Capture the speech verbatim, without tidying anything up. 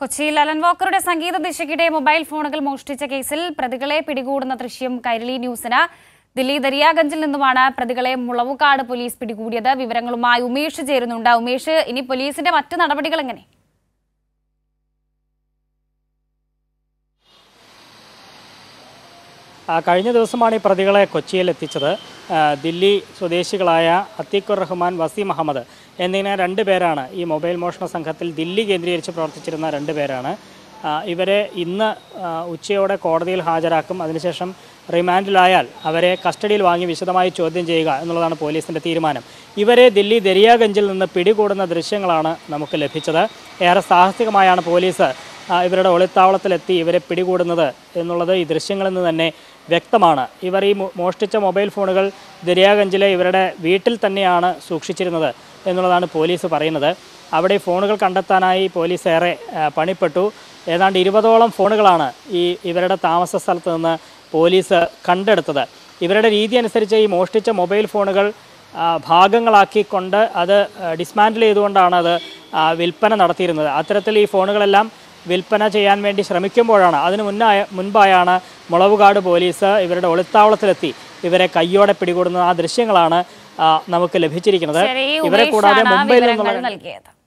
കൊച്ചിയിൽ അലൻ വാക്കറുടെ സംഗീത ദിശയ്ക്കിടെ മൊബൈൽ ഫോണുകൾ മോഷ്ടിച്ച കേസിൽ പ്രതികളെ പിടികൂടുന്ന ദൃശ്യം കൈരളി ന്യൂസിന്. ദില്ലി ദരിയാഗഞ്ചിൽ നിന്നുമാണ് പ്രതികളെ മുളവുകാട് പോലീസ് പിടികൂടിയത്. വിവരങ്ങളുമായി ഉമേഷ് ചേരുന്നുണ്ട്. ഉമേഷ്, ഇനി പോലീസിന്റെ മറ്റു നടപടികൾ എങ്ങനെ? കഴിഞ്ഞ ദിവസമാണ് ഈ പ്രതികളെ കൊച്ചിയിൽ എത്തിച്ചത്. ദില്ലി സ്വദേശികളായ അത്തീഖുർ റഹ്മാൻ, വസീം അഹമ്മദ് എന്നിങ്ങനെ രണ്ട് പേരാണ് ഈ മൊബൈൽ മോഷണ സംഘത്തിൽ ദില്ലി കേന്ദ്രീകരിച്ച് പ്രവർത്തിച്ചിരുന്ന രണ്ട് പേരാണ്. ഇവരെ ഇന്ന് ഉച്ചയോടെ കോടതിയിൽ ഹാജരാക്കും. അതിനുശേഷം റിമാൻഡിലായാൽ അവരെ കസ്റ്റഡിയിൽ വാങ്ങി വിശദമായി ചോദ്യം ചെയ്യുക എന്നുള്ളതാണ് പോലീസിൻ്റെ തീരുമാനം. ഇവരെ ദില്ലി ദരിയാഗഞ്ചിൽ നിന്ന് പിടികൂടുന്ന ദൃശ്യങ്ങളാണ് നമുക്ക് ലഭിച്ചത്. ഏറെ സാഹസികമായാണ് പോലീസ് ഇവരുടെ ഒളിത്താവളത്തിലെത്തി ഇവരെ പിടികൂടുന്നത് എന്നുള്ളത് ഈ ദൃശ്യങ്ങളിൽ നിന്ന് തന്നെ വ്യക്തമാണ്. ഇവർ ഈ മോഷ്ടിച്ച മൊബൈൽ ഫോണുകൾ ദരിയാഗഞ്ചിലെ ഇവരുടെ വീട്ടിൽ തന്നെയാണ് സൂക്ഷിച്ചിരുന്നത് എന്നുള്ളതാണ് പോലീസ് പറയുന്നത്. അവിടെ ഫോണുകൾ കണ്ടെത്താനായി പോലീസ് ഏറെ പണിപ്പെട്ടു. ഏതാണ്ട് ഇരുപതോളം ഫോണുകളാണ് ഈ ഇവരുടെ താമസ സ്ഥലത്ത് നിന്ന് പോലീസ് കണ്ടെടുത്തത്. ഇവരുടെ രീതി അനുസരിച്ച് ഈ മോഷ്ടിച്ച മൊബൈൽ ഫോണുകൾ ഭാഗങ്ങളാക്കിക്കൊണ്ട് അത് ഡിസ്മാൻഡിൽ ചെയ്തുകൊണ്ടാണ് അത് വിൽപ്പന നടത്തിയിരുന്നത്. അത്തരത്തിൽ ഈ ഫോണുകളെല്ലാം വിൽപ്പന ചെയ്യാൻ വേണ്ടി ശ്രമിക്കുമ്പോഴാണ് അതിന് മുന്നായ മുൻപായാണ് മുളവുകാട് പോലീസ് ഇവരുടെ ഒളിത്താവളത്തിലെത്തി ഇവരെ കയ്യോടെ പിടികൂടുന്ന ആ ദൃശ്യങ്ങളാണ് നമുക്ക് ലഭിച്ചിരിക്കുന്നത്. ഇവരെ കൂടാതെ മുംബൈയിൽ നിന്നുള്ള